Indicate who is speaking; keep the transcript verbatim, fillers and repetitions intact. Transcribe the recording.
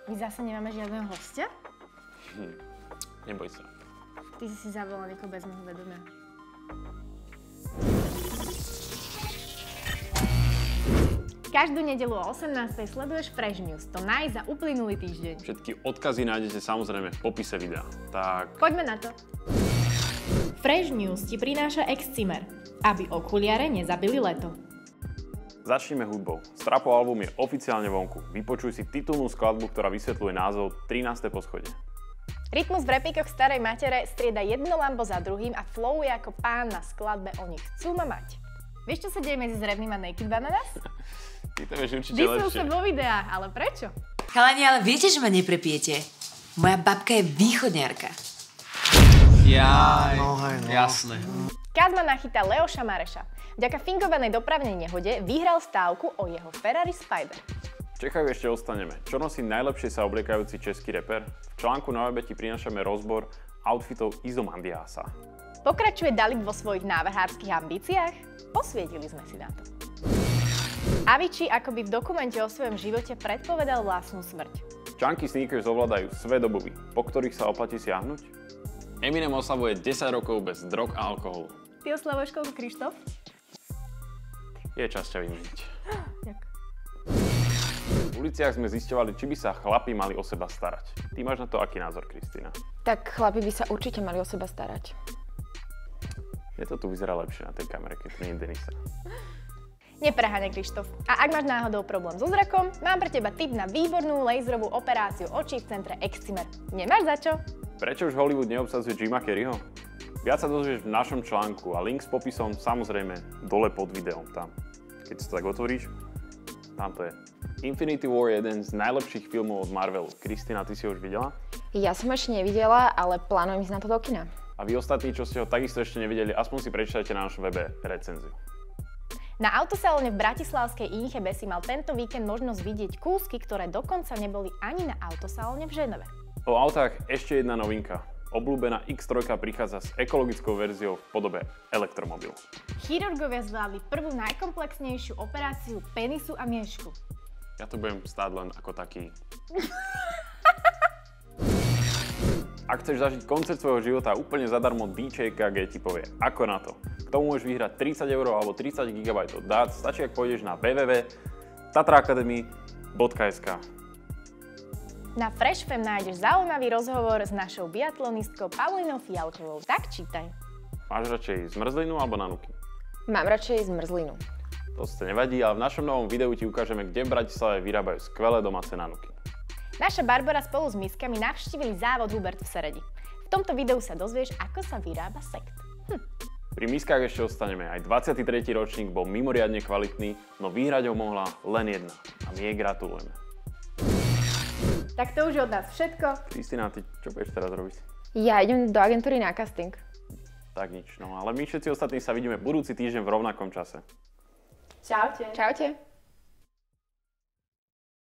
Speaker 1: My zase nemáme žiadneho hostia?
Speaker 2: Hm, neboj sa.
Speaker 1: Ty si si zavolal niekoho bez môjho vedomia. Každú nedeľu o osemnástej sleduješ Fresh News, to naj za uplynulý týždeň.
Speaker 2: Všetky odkazy nájdete samozrejme v popise videa. Tak...
Speaker 1: Poďme na to. Fresh News ti prináša Excimer, aby okuliare nezabili leto.
Speaker 2: Začneme hudbou. Strapo album je oficiálne vonku. Vypočuj si titulnú skladbu, ktorá vysvetľuje názov trináste poschodie.
Speaker 1: Rytmus v repíkoch starej matere strieda jedno lambo za druhým a flowuje ako pán na skladbe Oni chcú ma mať. Vieš, čo sa deje medzi Zrebným a Naked Bananas?
Speaker 2: Ty to vieš určite
Speaker 1: Vysil
Speaker 2: lepšie.
Speaker 1: sa vo videách, ale prečo?
Speaker 3: Chalani, ale viete, že ma neprepijete? Moja babka je východňarka.
Speaker 4: Jaj, no, hej, no. Jasné.
Speaker 1: Kazma nachytal Leoša Mareša. Vďaka fingovanej dopravnej nehode vyhral stávku o jeho Ferrari Spider.
Speaker 2: V Čechách ešte ostaneme. Čo nosí najlepšie sa obliekajúci český reper? V článku na webe ti prinášame rozbor outfitov Izomandiasa.
Speaker 1: Pokračuje Dalit vo svojich návrhárskych ambíciách? Posvietili sme si na to. Avicii akoby v dokumente o svojom živote predpovedal vlastnú smrť.
Speaker 2: Chunky sneakers ovládajú svet obuví, po ktorých sa oplatí siahnuť. Eminem oslavuje desať rokov bez drog a alkoholu.
Speaker 1: Ty oslavuješ koľko, Krištof?
Speaker 2: Je čas ťa vymeniť.
Speaker 1: Ďakujem.
Speaker 2: V uliciach sme zisťovali, či by sa chlapi mali o seba starať. Ty máš na to aký názor, Kristína?
Speaker 5: Tak chlapi by sa určite mali o seba starať.
Speaker 2: Je to tu vyzerá lepšie na tej kamere, keď nie je Denisa.
Speaker 1: Nepreháňaj, Krištof. A ak máš náhodou problém so zrakom, mám pre teba tip na výbornú laserovú operáciu očí v centre Excimer. Nemáš za čo?
Speaker 2: Prečo už Hollywood neobsadzuje Jima Carreyho? Viac sa dozvieš v našom článku a link s popisom samozrejme dole pod videom tam. Keď si to tak otvoríš, tam to je. Infinity War je jeden z najlepších filmov od Marvelu. Kristína, ty si ho už videla?
Speaker 5: Ja som ešte nevidela, ale plánujem ísť na to do kina.
Speaker 2: A vy ostatní, čo ste ho takisto ešte nevideli, aspoň si prečítajte na našom webe recenziu.
Speaker 1: Na autosalóne v bratislavskej Inchebe si mal tento víkend možnosť vidieť kúsky, ktoré dokonca neboli ani na autosalóne v Ženeve.
Speaker 2: O autách ešte jedna novinka. Obľúbená iks tri prichádza s ekologickou verziou v podobe elektromobilu.
Speaker 1: Chirurgovia zvládli prvú najkomplexnejšiu operáciu penisu a miešku.
Speaker 2: Ja to budem stáť len ako taký. Ak chceš zažiť koncert svojho života úplne zadarmo, dý džej ká gé ti povie ako na to. K tomu môžeš vyhrať tridsať eur alebo tridsať gigabajtov dát, stačí ak pôjdeš na w w w bodka tatraacademy bodka es ká.
Speaker 1: Na Fresh Fem nájdeš zaujímavý rozhovor s našou biatlonistkou Paulínou Fialkovou. Tak čítaj.
Speaker 2: Máš radšej zmrzlinu alebo nanuky?
Speaker 5: Mám radšej zmrzlinu.
Speaker 2: To sa nevadí, ale v našom novom videu ti ukážeme, kde v Bratislave vyrábajú skvelé domáce nanuky.
Speaker 1: Naša Barbara spolu s miskami navštívili závod Hubert v Seredi. V tomto videu sa dozvieš, ako sa vyrába sekt. Hm.
Speaker 2: Pri miskách ešte ostaneme. Aj dvadsiaty tretí ročník bol mimoriadne kvalitný, no vyhrať ho mohla len jedna. A my jej gratulujeme.
Speaker 1: Tak to už od nás všetko.
Speaker 2: Kristína, ty čo budeš teraz robiť?
Speaker 5: Ja idem do agentúry na casting.
Speaker 2: Tak nič, no ale my všetci ostatní sa vidíme budúci týždeň v rovnakom čase.
Speaker 1: Čaute.
Speaker 5: Čaute.